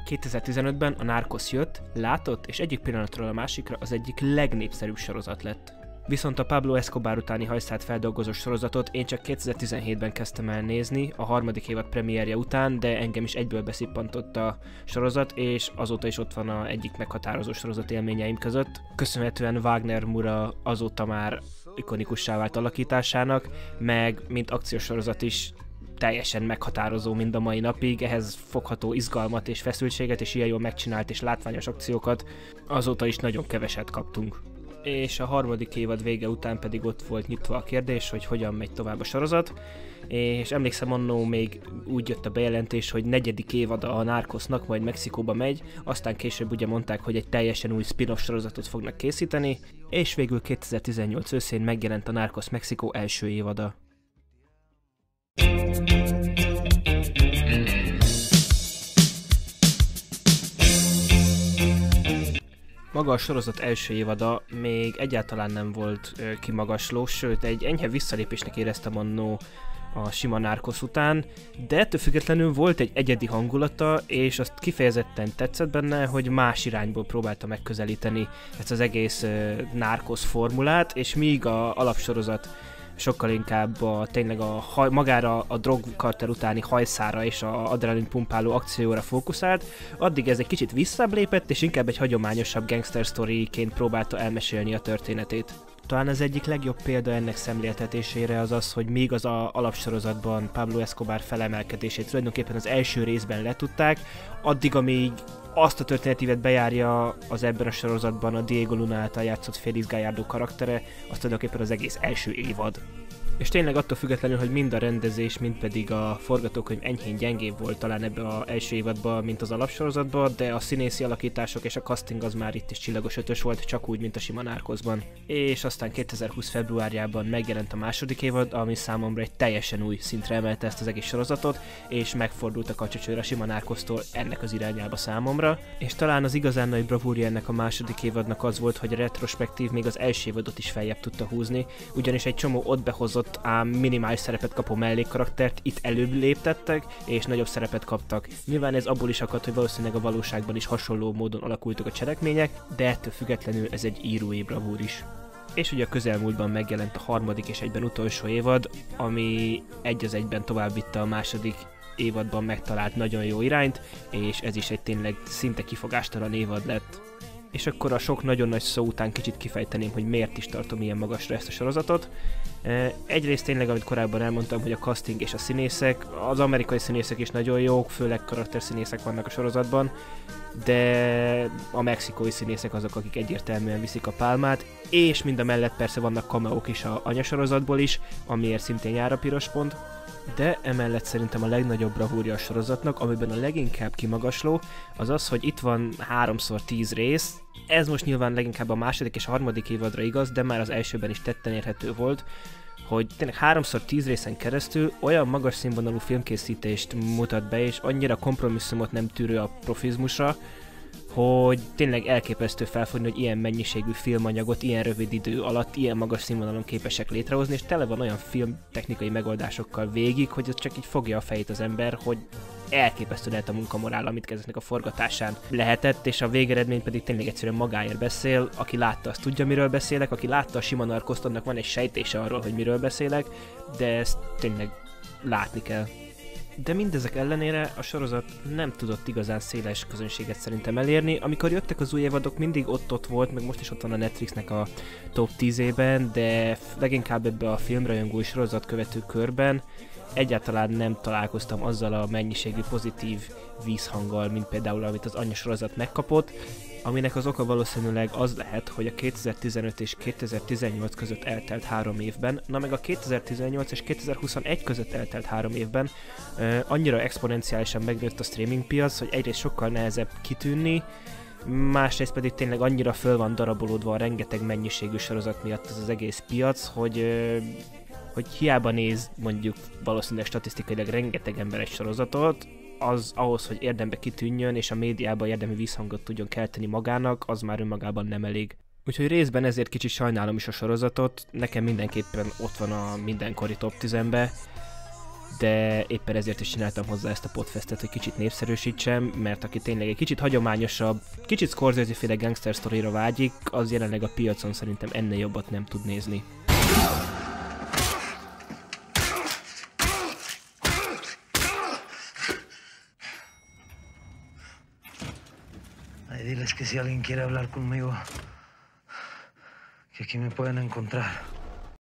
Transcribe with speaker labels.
Speaker 1: 2015-ben a Narcos jött, látott, és egyik pillanatról a másikra az egyik legnépszerűbb sorozat lett. Viszont a Pablo Escobar utáni hajszát feldolgozó sorozatot én csak 2017-ben kezdtem el nézni, a harmadik évad premierje után, de engem is egyből beszippantott a sorozat, és azóta is ott van a egyik meghatározó sorozat élményeim között. Köszönhetően Wagner Moura azóta már ikonikussá vált alakításának, meg mint akciósorozat is teljesen meghatározó mind a mai napig, ehhez fogható izgalmat és feszültséget, és ilyen jól megcsinált és látványos akciókat azóta is nagyon keveset kaptunk. És a harmadik évad vége után pedig ott volt nyitva a kérdés, hogy hogyan megy tovább a sorozat, és emlékszem, annó még úgy jött a bejelentés, hogy 4. évada a Narcosnak majd Mexikóba megy, aztán később ugye mondták, hogy egy teljesen új spin-off sorozatot fognak készíteni, és végül 2018 őszén megjelent a Narcos Mexikó első évada. Maga a sorozat első évada még egyáltalán nem volt kimagasló, sőt egy enyhe visszalépésnek éreztem annó a sima Narcos után, de ettől függetlenül volt egy egyedi hangulata, és azt kifejezetten tetszett benne, hogy más irányból próbálta megközelíteni ezt az egész Narcos formulát, és míg a alapsorozat sokkal inkább tényleg magára a drogkartel utáni hajszára és a adrenalin pumpáló akcióra fókuszált, addig ez egy kicsit visszább lépett, és inkább egy hagyományosabb gangster storyként próbálta elmesélni a történetét. Talán az egyik legjobb példa ennek szemléltetésére az az, hogy míg az alapsorozatban Pablo Escobar felemelkedését tulajdonképpen az első részben letudták, addig amíg azt a történetívet bejárja az ebben a sorozatban a Diego Luna által játszott Félix Gallardo karaktere, az tulajdonképpen az egész első évad. És tényleg attól függetlenül, hogy mind a rendezés, mind pedig a forgatókönyv enyhén gyengébb volt talán ebbe az első évadban, mint az alapsorozatban, de a színészi alakítások és a casting az már itt is csillagos ötös volt, csak úgy, mint a sima Narcosban. És aztán 2020 februárjában megjelent a második évad, ami számomra egy teljesen új szintre emelte ezt az egész sorozatot, és megfordult a kacsacsőr a sima Narcostól ennek az irányába számomra. És talán az igazán nagy bravúrja ennek a második évadnak az volt, hogy a retrospektív még az első évadot is feljebb tudta húzni, ugyanis egy csomó ott behozott ám minimális szerepet kapó mellékkaraktert itt előbb léptettek, és nagyobb szerepet kaptak. Nyilván ez abból is akad, hogy valószínűleg a valóságban is hasonló módon alakultak a cselekmények, de ettől függetlenül ez egy írói bravúr is. És ugye a közelmúltban megjelent a harmadik és egyben utolsó évad, ami egy az egyben tovább vitte a második évadban megtalált nagyon jó irányt, és ez is egy tényleg szinte kifogástalan évad lett. És akkor a sok nagyon nagy szó után kicsit kifejteném, hogy miért is tartom ilyen magasra ezt a sorozatot. Egyrészt tényleg, amit korábban elmondtam, hogy a casting és a színészek, az amerikai színészek is nagyon jók, főleg karakterszínészek vannak a sorozatban, de a mexikói színészek azok, akik egyértelműen viszik a pálmát, és mindamellett persze vannak cameók is a anyasorozatból is, amiért szintén jár a piros pont. De emellett szerintem a legnagyobb bravúrja a sorozatnak, amiben a leginkább kimagasló, az az, hogy itt van 3x10 rész. Ez most nyilván leginkább a második és a harmadik évadra igaz, de már az elsőben is tetten érhető volt, hogy tényleg 3x10 részen keresztül olyan magas színvonalú filmkészítést mutat be, és annyira kompromisszumot nem tűrő a profizmusra, hogy tényleg elképesztő felfogni, hogy ilyen mennyiségű filmanyagot ilyen rövid idő alatt, ilyen magas színvonalon képesek létrehozni, és tele van olyan filmtechnikai megoldásokkal végig, hogy az csak így fogja a fejét az ember, hogy elképesztő lehet a munkamorál, amit kezdetnek a forgatásán lehetett, és a végeredmény pedig tényleg egyszerűen magáért beszél. Aki látta, azt tudja, miről beszélek, aki látta a sima Narcoszt, annak van egy sejtése arról, hogy miről beszélek, de ezt tényleg látni kell. De mindezek ellenére a sorozat nem tudott igazán széles közönséget szerintem elérni. Amikor jöttek az új évadok, mindig ott volt, meg most is ott van a Netflixnek a top 10-ében, de leginkább ebbe a filmrajongó sorozat követő körben egyáltalán nem találkoztam azzal a mennyiségű pozitív vízhanggal, mint például amit az anyasorozat megkapott, aminek az oka valószínűleg az lehet, hogy a 2015 és 2018 között eltelt 3 évben, na meg a 2018 és 2021 között eltelt 3 évben annyira exponenciálisan megnőtt a streaming piac, hogy egyrészt sokkal nehezebb kitűnni, másrészt pedig tényleg annyira föl van darabolódva a rengeteg mennyiségű sorozat miatt az egész piac, hogy hiába néz mondjuk valószínűleg statisztikailag rengeteg ember egy sorozatot, az ahhoz, hogy érdembe kitűnjön, és a médiában érdemi vízhangot tudjon kelteni magának, az már önmagában nem elég. Úgyhogy részben ezért kicsit sajnálom is a sorozatot, nekem mindenképpen ott van a mindenkori top 10-be, de éppen ezért is csináltam hozzá ezt a Podfestet, hogy kicsit népszerűsítsem, mert aki tényleg egy kicsit hagyományosabb, kicsit Scorsese-féle gangster sztorira vágyik, az jelenleg a piacon szerintem ennél jobbat nem tud nézni.
Speaker 2: Diles que si alguien quiere hablar conmigo, que aquí me pueden encontrar.